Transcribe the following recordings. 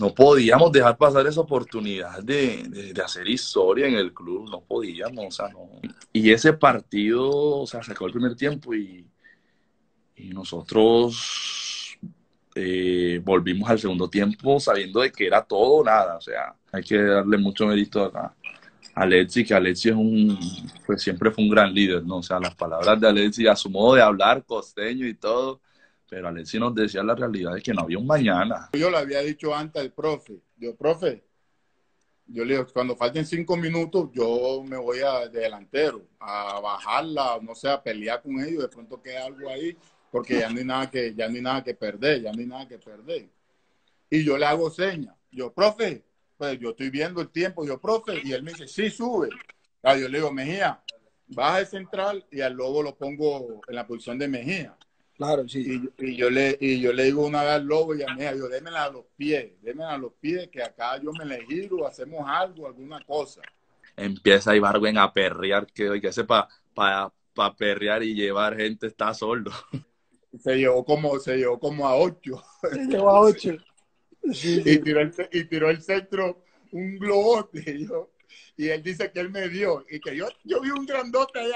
no podíamos dejar pasar esa oportunidad de hacer historia en el club, no podíamos, o sea, no. Y ese partido, o sea, sacó el primer tiempo y nosotros volvimos al segundo tiempo sabiendo de que era todo o nada, o sea, hay que darle mucho mérito a Alexi, que Alexi pues siempre fue un gran líder, ¿no? O sea, las palabras de Alexi, a su modo de hablar, costeño y todo, pero Alexi nos decía la realidad de que no había un mañana. Yo le había dicho antes al profe, profe, yo le digo, cuando falten 5 minutos, yo me voy de delantero, a bajarla, no sé, a pelear con ellos, de pronto queda algo ahí, porque ya no hay nada ya no hay nada que perder, ya no hay nada que perder. Y yo le hago señas, yo, profe, pues yo estoy viendo el tiempo, yo, profe, y él me dice, sí, sube. Yo le digo, Mejía, baja el central y al Lobo lo pongo en la posición de Mejía. Claro, sí. Y yo le digo una vez al Lobo y a Mejía, yo, démela a los pies, que acá yo me le giro, hacemos algo, alguna cosa. Empieza Ibargüen a perrear, que sepa, para perrear y llevar gente está sordo. Se llevó como a 8. Se llevó a 8. Sí, sí. Y tiró el centro un globote. Y él dice que él me dio. Y que yo vi un grandote allá,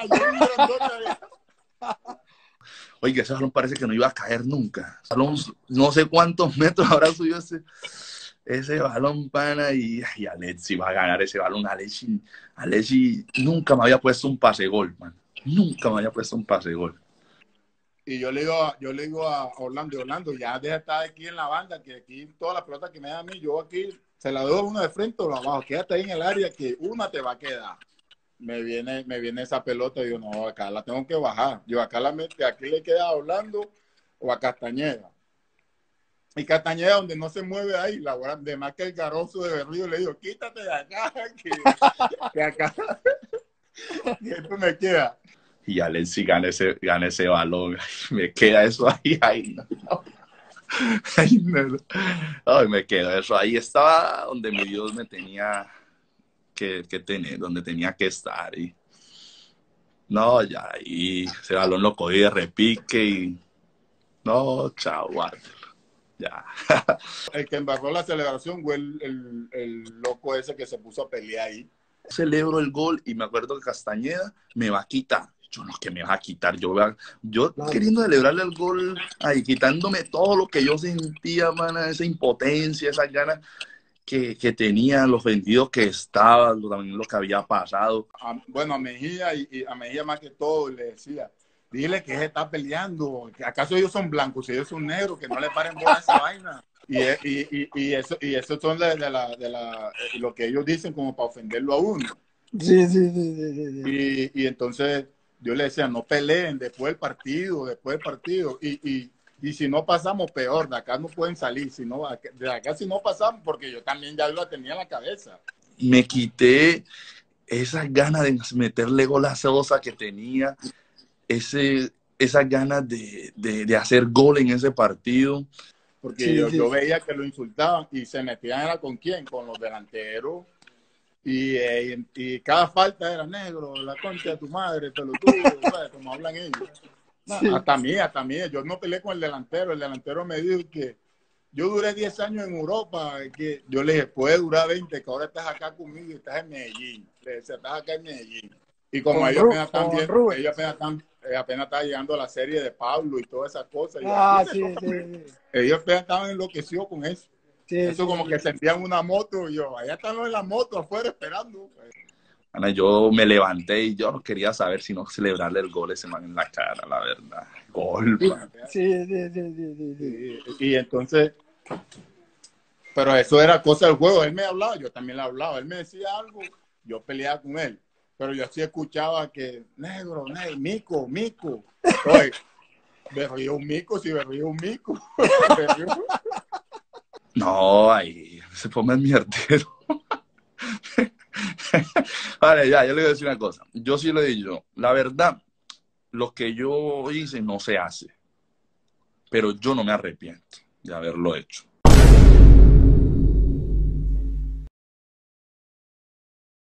Oye, ese balón parece que no iba a caer nunca. Balón, no sé cuántos metros habrá subido ese balón, pana, y Alexi va a ganar ese balón. Alexi nunca me había puesto un pase gol, man. Nunca me había puesto un pase gol. Y yo le digo a Orlando, ya deja de estar aquí en la banda, que aquí toda la pelota que me da a mí, yo aquí se la doy uno de frente o abajo, quédate ahí en el área que una te va a quedar. Me viene esa pelota y yo, no, acá la tengo que bajar. Yo aquí le queda a Orlando o a Castañeda. Y Castañeda, donde no se mueve ahí, de más que el garozo de Berrío, le digo, quítate de acá, que acá, que esto me queda. Y Alexi gana ese balón. Me queda eso ahí. Ay, no. Ay, no. Ay, me quedó eso ahí. Estaba donde mi Dios me tenía que tener, donde tenía que estar. Y no, ya ahí ese balón lo cogí de repique y no, chao, guárdalo. Ya. El que embarró la celebración fue el loco ese que se puso a pelear ahí. Celebro el gol y me acuerdo que Castañeda me va a quitar. Yo no, que me va a quitar. Yo claro, queriendo celebrarle el gol ahí, quitándome todo lo que yo sentía, mana, esa impotencia, esas ganas que tenía, los vendidos que estaban, también lo que había pasado. Bueno, a Mejía y a Mejía más que todo le decía, dile que se está peleando, que acaso ellos son blancos, si ellos son negros, que no le paren bola a esa vaina. Y eso son lo que ellos dicen como para ofenderlo a uno. Sí, sí, sí, sí, sí. Y entonces yo le decía, no peleen después del partido. Y si no pasamos, peor, de acá no pueden salir. De acá si no pasamos, porque yo también ya la tenía en la cabeza. Me quité esas ganas de meterle gol a Sosa que tenía, esas ganas de hacer gol en ese partido. Porque sí, yo veía que lo insultaban y se metían era con quién, con los delanteros. Y cada falta era negro, la concha de tu madre, pelotudo, ¿sabes? Como hablan ellos. Sí. Hasta mí, yo no peleé con el delantero me dijo que yo duré 10 años en Europa, que yo le dije, puede durar 20, que ahora estás acá conmigo y estás en Medellín, estás acá en Medellín. Y como ellos apenas están viendo, apenas está llegando a la serie de Pablo y todas esas cosas. Sí. Ellos apenas estaban enloquecidos con eso. Sí, eso como que sentían una moto y yo, allá están en la moto afuera esperando. Ana, yo me levanté y yo no quería saber si no celebrarle el gol ese man en la cara, la verdad. Gol, man. Sí. Y entonces, pero eso era cosa del juego. Él me hablaba, yo también le hablaba. Él me decía algo, yo peleaba con él. Pero yo sí escuchaba que, negro, mico. Oye, me río un mico, si me río un mico. No, ahí se pone el mierdero. Vale, ya, yo le voy a decir una cosa. Yo sí lo he dicho. La verdad, lo que yo hice no se hace. Pero yo no me arrepiento de haberlo hecho.